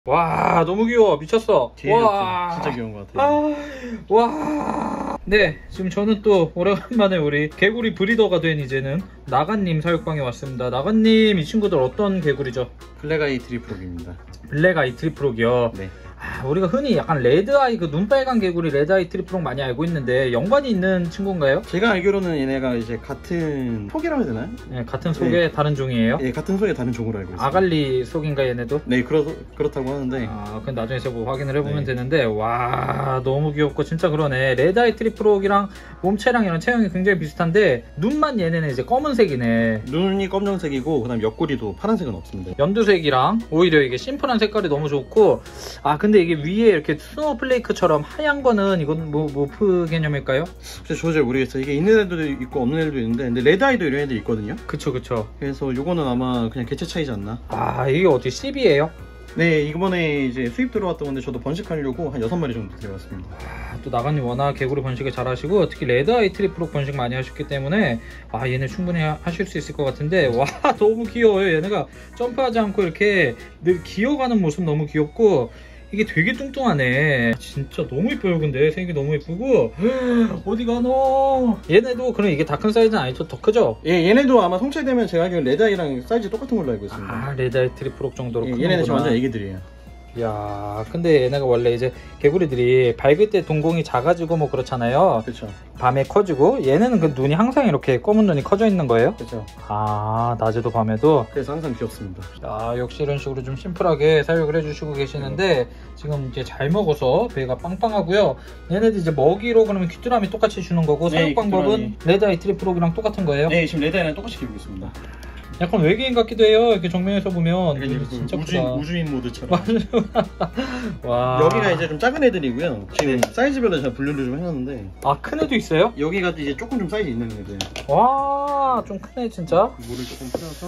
와, 너무 귀여워. 미쳤어. 와, 진짜 귀여운 것 같아요. 와. 네, 지금 저는 또 오래간만에 우리 개구리 브리더가 된 이제는 나간님 사육방에 왔습니다. 나간님, 이 친구들 어떤 개구리죠? 블랙아이 트리프록입니다. 블랙아이 트리프록이요? 네. 우리가 흔히 약간 레드아이, 그 눈빨간 개구리 레드아이 트리프록 많이 알고 있는데 연관이 있는 친구인가요? 제가 알기로는 얘네가 이제 같은 속이라고 해야 되나요? 네, 같은 속의 네. 다른 종이에요? 네, 같은 속의 다른 종으로 알고 있어요. 아갈리 속인가 얘네도? 네, 그렇다고 하는데. 그건 나중에 제가 확인을 해보면 네. 되는데, 와, 너무 귀엽고 진짜 그러네. 레드아이 트리프록이랑 몸체랑 이런 체형이 굉장히 비슷한데 눈만 얘네는 이제 검은색이네. 눈이 검정색이고 그다음 옆구리도 파란색은 없습니다. 연두색이랑 오히려 이게 심플한 색깔이 너무 좋고, 근데 이게 위에 이렇게 스노우플레이크처럼 하얀 거는 이건 뭐 모프 개념일까요? 그래서 저 잘 모르겠어요. 이게 있는 애들도 있고 없는 애들도 있는데, 근데 레드아이도 이런 애들 있거든요. 그쵸. 그래서 요거는 아마 그냥 개체 차이지 않나. 이게 어떻게 CB예요? 네, 이번에 이제 수입 들어왔던 건데 저도 번식하려고 한 6마리 정도 들여왔습니다. 또 나가님 워낙 개구리 번식을 잘 하시고 특히 레드아이 트리프록 번식 많이 하셨기 때문에 얘네 충분히 하실 수 있을 것 같은데, 와, 너무 귀여워요. 얘네가 점프하지 않고 이렇게 늘 기어가는 모습 너무 귀엽고, 이게 되게 뚱뚱하네. 진짜 너무 이뻐요. 근데 색이 너무 이쁘고. 어디 가노? 얘네도 그럼 이게 다 큰 사이즈는 아니죠? 더 크죠? 예, 얘네도 아마 성체되면 제가 알기로 레드아이랑 사이즈 똑같은 걸로 알고 있습니다. 레드아이 트리프록 정도로 예, 크구나. 얘네는 지금 완전 애기들이에요. 야, 근데 얘네가 원래 이제 개구리들이 밝을 때 동공이 작아지고 뭐 그렇잖아요. 그렇죠. 밤에 커지고, 얘네는 그 눈이 항상 이렇게 검은 눈이 커져 있는 거예요? 그렇죠. 낮에도 밤에도. 그래서 항상 귀엽습니다. 역시 이런 식으로 좀 심플하게 사육을 해주시고 계시는데, 지금 이제 잘 먹어서 배가 빵빵하고요. 얘네들 이제 먹이로 그러면 귀뚜라미 똑같이 주는 거고, 네, 사육 방법은 레드아이 트리프록이랑 똑같은 거예요? 네, 지금 레드아이랑 똑같이 키우고 있습니다. 약간 외계인 같기도 해요. 이렇게 정면에서 보면. 그 진짜 우주인 모드처럼. 와. 여기가 이제 좀 작은 애들이고요. 지금 사이즈별로 제가 분류를 좀 해놨는데. 큰 애도 있어요? 여기가 이제 조금 좀 사이즈 있는 애들. 와, 좀 크네 진짜. 물을 조금 뿌려서.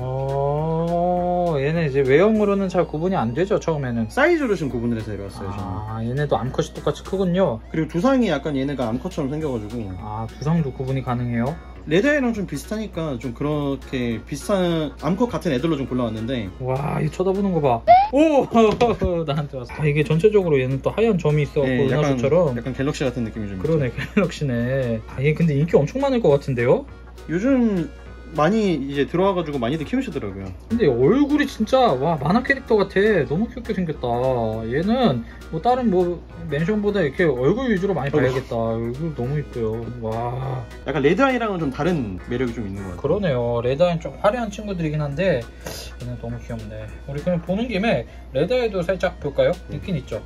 얘네 이제 외형으로는 잘 구분이 안 되죠, 처음에는. 사이즈로 지금 구분을 해서 데려왔어요. 저는. 얘네도 암컷이 똑같이 크군요. 그리고 두상이 약간 얘네가 암컷처럼 생겨가지고. 두상도 구분이 가능해요? 레드아이랑 좀 비슷하니까 좀 그렇게 비슷한 암컷 같은 애들로 좀 골라왔는데. 와, 이 쳐다보는 거 봐. 오! 나한테 왔어. 이게 전체적으로 얘는 또 하얀 점이 있어갖고, 네, 은하수처럼. 약간 갤럭시 같은 느낌이 좀 그러네, 갤럭시네. 얘 근데 인기 엄청 많을 것 같은데요? 요즘 많이 이제 들어와가지고 많이들 키우시더라고요. 근데 얼굴이 진짜 만화 캐릭터 같아. 너무 귀엽게 생겼다. 얘는 뭐 다른 뭐 맨션보다 이렇게 얼굴 위주로 많이 봐야겠다. 얼굴 너무 이뻐요. 와. 약간 레드아이랑은 좀 다른 매력이 좀 있는 것 같아요. 그러네요. 레드아이는 좀 화려한 친구들이긴 한데 얘는 너무 귀엽네. 우리 그냥 보는 김에 레드아이도 살짝 볼까요? 있긴 있죠.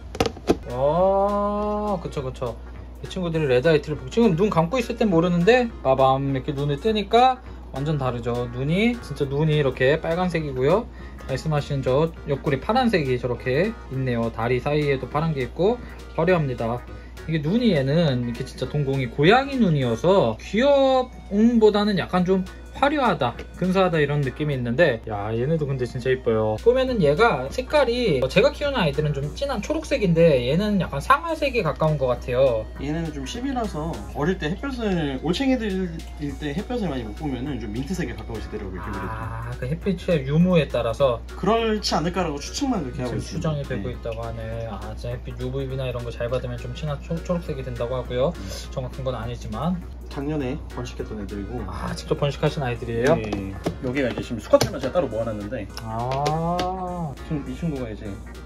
그쵸. 이 친구들이 레드아이 트리프록. 지금 눈 감고 있을 땐 모르는데 빠밤 이렇게 눈을 뜨니까 완전 다르죠. 진짜 눈이 이렇게 빨간색이고요. 말씀하신 저 옆구리 파란색이 저렇게 있네요. 다리 사이에도 파란 게 있고 화려합니다. 이게 눈이 얘는 이렇게 진짜 동공이 고양이 눈이어서 귀여움보다는 약간 좀 화려하다, 근사하다 이런 느낌이 있는데, 얘네도 근데 진짜 이뻐요. 보면은 얘가 색깔이 제가 키우는 아이들은 좀 진한 초록색인데 얘는 약간 상아색에 가까운 것 같아요. 얘네는 좀 10이라서 어릴 때 햇볕을, 올챙이들일 때 햇볕을 많이 못 보면은 좀 민트색에 가까워지더라고요. 그 햇빛의 유무에 따라서 그렇지 않을까라고 추측만 그렇게 하고 있어요. 추정이 되고 있다고 하네. 진짜 햇빛 UVB나 이런 거 잘 받으면 좀 진한 초록색이 된다고 하고요. 정확한 건 아니지만 작년에 번식했던 애들이고. 직접 번식하신 아이들이에요? 네. 여기가 이제 지금 수컷들만 제가 따로 모아놨는데. 지금 이 친구가 이제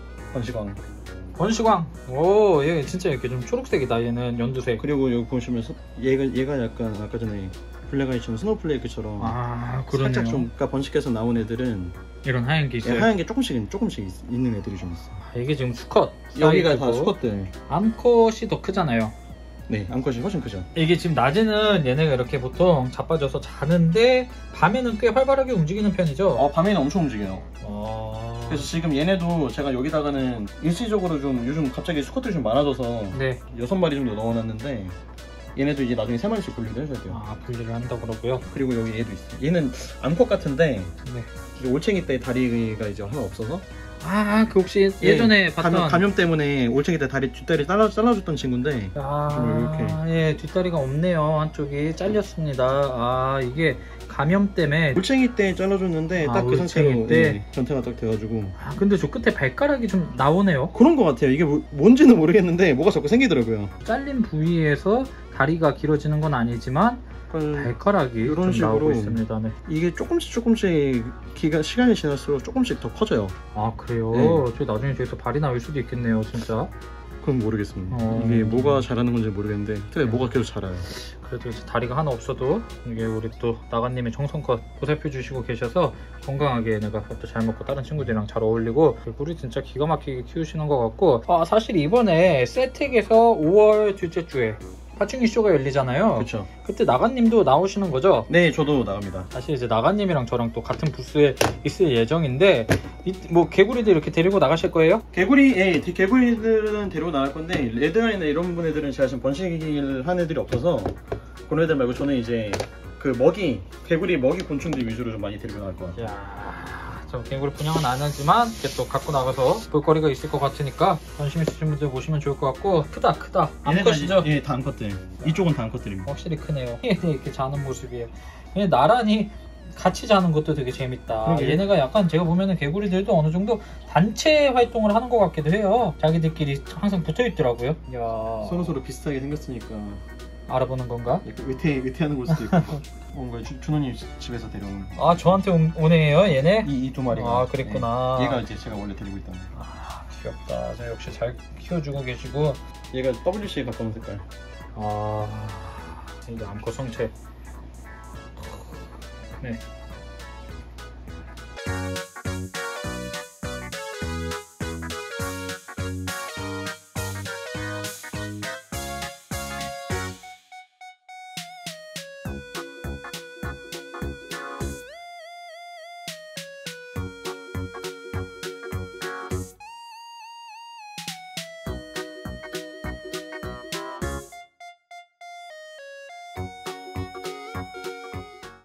번식왕. 얘 진짜 이렇게 좀 초록색이다. 얘는 연두색. 그리고 여기 보시면 얘가 약간 아까 전에 블랙아이처럼 스노우플레이크처럼 그러네요. 살짝 좀 번식해서 나온 애들은 이런 하얀 게 있어요. 하얀 게 조금씩 있는 애들이 좀 있어요. 이게 지금 수컷. 여기가 다 수컷들. 암컷이 더 크잖아요. 네, 암컷이 훨씬 크죠. 이게 지금 낮에는 얘네가 이렇게 보통 자빠져서 자는데 밤에는 꽤 활발하게 움직이는 편이죠? 밤에는 엄청 움직여요. 그래서 지금 얘네도 제가 여기다가는 일시적으로 좀 요즘 갑자기 수컷들이 좀 많아져서 6마리 정도 넣어놨는데, 얘네도 이제 나중에 3마리씩 분리를 해줘야 돼요. 분리를 한다고 그러고요. 그리고 여기 얘도 있어요. 얘는 암컷 같은데 올챙이 때 다리가 이제 하나 없어서. 그 혹시 예전에 봤던 감염 때문에 올챙이 때 뒷다리 잘라줬던 친구인데 이렇게 뒷다리가 없네요. 한쪽이 잘렸습니다. 이게 감염 때문에 올챙이 때 잘라줬는데 딱 그 상태로 변태가 딱 돼가지고. 근데 저 끝에 발가락이 좀 나오네요. 그런 것 같아요. 이게 뭔지는 모르겠는데 뭐가 자꾸 생기더라고요. 잘린 부위에서 다리가 길어지는 건 아니지만 발가락이 이런 식으로 나오고 있습니다. 네. 이게 조금씩 시간이 지날수록 조금씩 더 커져요. 아 그래요? 저 나중에 저기서 발이 나올 수도 있겠네요 진짜. 그건 모르겠습니다. 이게 뭐가 자라는 건지 모르겠는데 근데 뭐가 계속 자라요. 그래도 이제 다리가 하나 없어도 이게 우리 또 나가님이 정성껏 보살펴 주시고 계셔서 건강하게 얘네가 또 잘 먹고 다른 친구들이랑 잘 어울리고 꿀이 진짜 기가 막히게 키우시는 것 같고, 사실 이번에 세택에서 5월 둘째 주에 파충류 쇼가 열리잖아요. 그렇죠. 그때 나가님도 나오시는 거죠? 네, 저도 나갑니다. 사실 이제 나가님이랑 저랑 또 같은 부스에 있을 예정인데 뭐 개구리들 이렇게 데리고 나가실 거예요? 개구리들은 데리고 나갈 건데 레드아이나 이런 분들은 제가 지금 번식을 한 애들이 없어서 그런 애들 말고 저는 이제 그 개구리 먹이 곤충들 위주로 좀 많이 데리고 나갈 거예요. 저 개구리 분양은 안 하지만 이렇게 또 갖고 나가서 볼거리가 있을 것 같으니까 관심 있으신 분들 보시면 좋을 것 같고. 크다. 암컷이죠? 예, 다 암컷들. 이쪽은 다 암컷들입니다. 확실히 크네요. 얘네 이렇게 자는 모습이에요. 얘네 나란히 같이 자는 것도 되게 재밌다. 그러게. 얘네가 약간 제가 보면은 개구리들도 어느 정도 단체 활동을 하는 것 같기도 해요. 자기들끼리 항상 붙어 있더라고요. 이야. 서로 비슷하게 생겼으니까 알아보는 건가? 의태하는 걸 수도 있고. 뭔가 준호님 집에서 데려오는. 저한테 오네요 얘네? 이 두 마리가. 그랬구나. 얘가 이제 제가 원래 데리고 있다는. 귀엽다. 저 역시 잘 키워주고 계시고. 얘가 WC에 가까운 색깔. 이게 암컷 성체. 네.